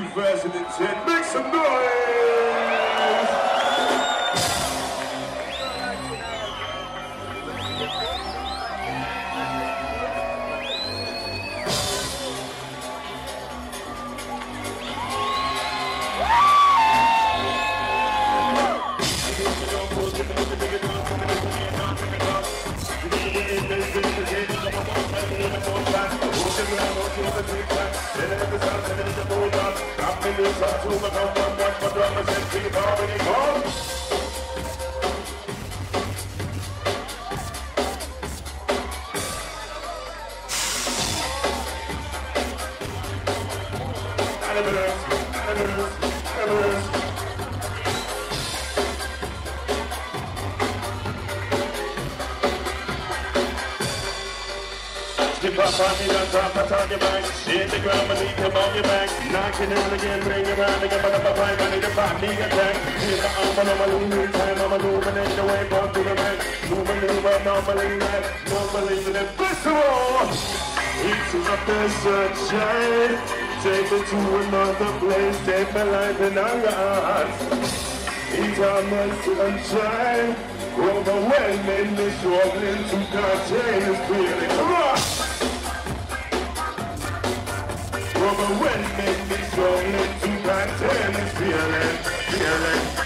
2010. Make some noise! Skip up on me, don't drop it on your back. Hit the ground and leave him on your back. Knocking it again, bring it around again, but I'm a fight, I need a fight, me attack. Hit the arm, but I'm a losing time, I'm a illuminate the way, come to the right. No believer, no believe that, no believe in it. Festival! It's up the sunshine. Take me to another place, take my life in our hands. It's on the sunshine. Overwhelming, me struggling to contain this feeling. Come on! Overwhelming, me struggling to contain this feeling.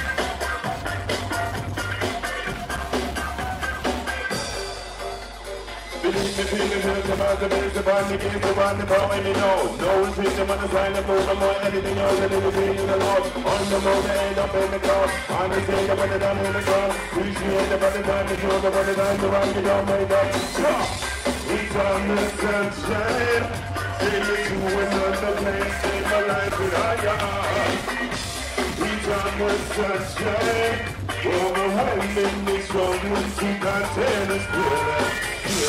Believe me, feel the hurt about the base, the bond, the game, the one, the power, me know. No one's reaching on the sign, the move, no more, anything else, and anything in the Lord. On the move, they end up in the car. On the stage, I'm running down in the car. Appreciate the body time, the show, the body time, the one, you don't make up. It's on the sunshine. Take me to another place, save my life with all your heart. It's on the sunshine. Overwhelming me, struggling to contain this feeling.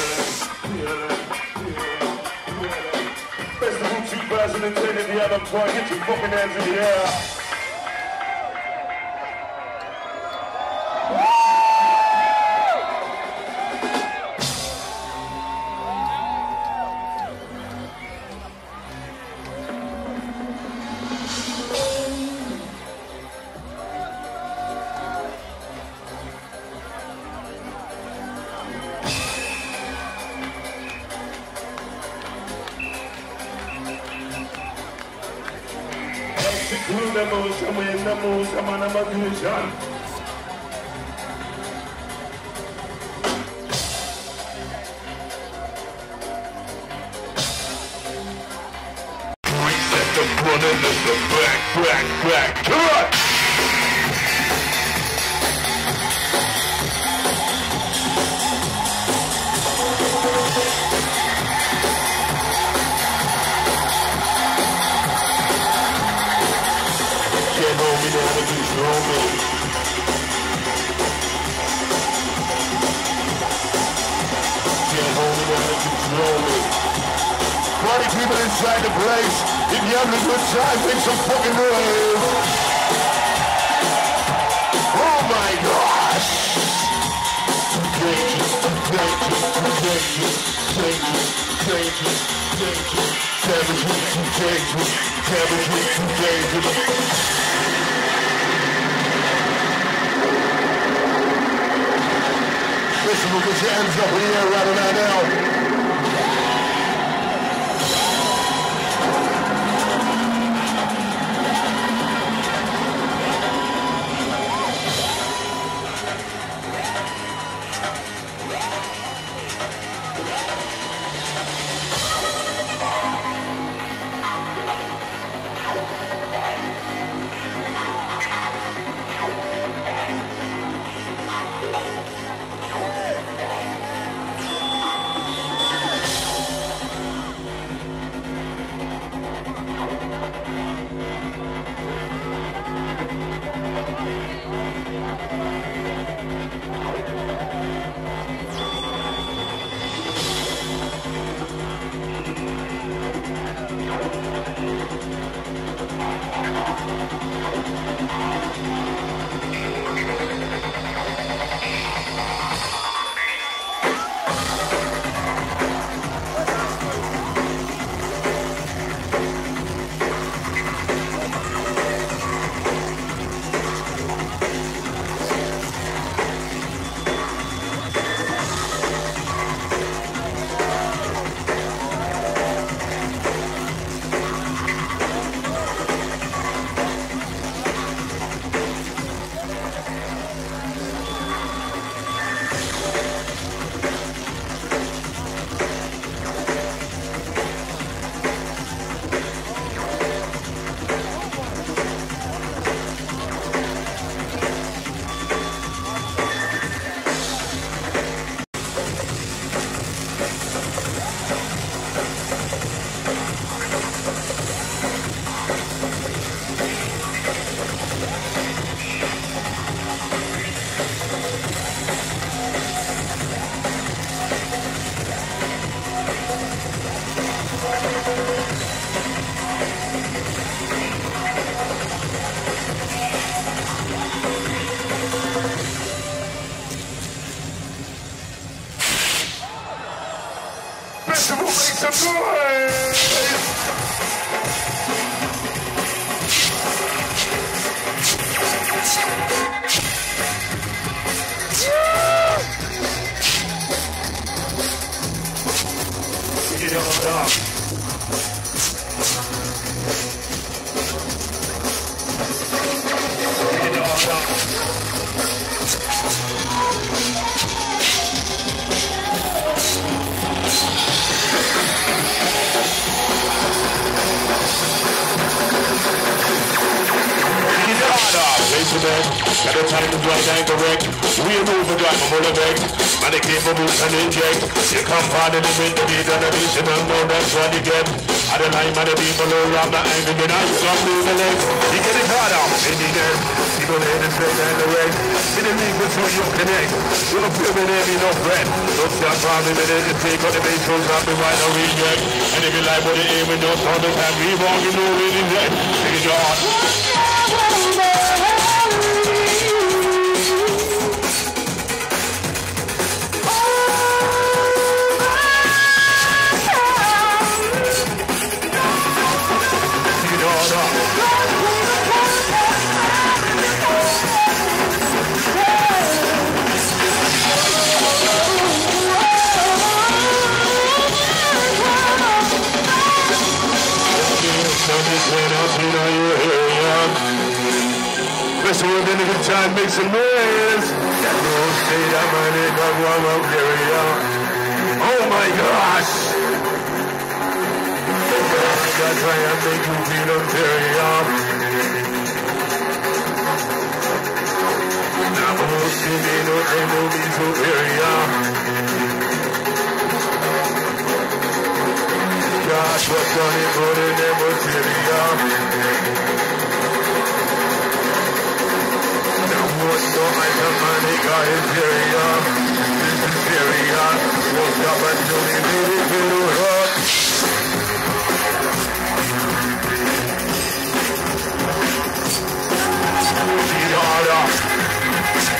Festival 2010, if you haven't tried, get your fucking hands in the air. Execute the moves, I'm in the moves, I'm on a magician. Reset the front and let the back. Come on! Party people inside the place, if you having a good time, make some fucking noise. Oh my gosh! Dangerous. Cabbage's too dangerous. Listen, we'll get your hands up in the air right about now. some noise. Get it on up. Got the time to drive and correct. We move the drive from all the back. Man, they keep a move and inject. You come part of the wind, the beat and the beat, and I know that's what you get. I don't like man, the people around the angle, but I come through the leg. You get it hard out, in the end. People there to straight and the way. In the league with you connect. You're a few minutes, ain't no friend. Don't stop probably with it, just take on the base, goes up the right or reject. And if you like what it is, we don't all the time. We won't, you know, really dead. Take it your heart. So we're gonna good time, make some noise. That little state of money, oh my gosh! I try and make you feel inferior. Now most of me know they will be superior. Gosh, what's done it good in their material? So I come money got inferior, inferior. Woke up until he made it feel hot. Get hard up.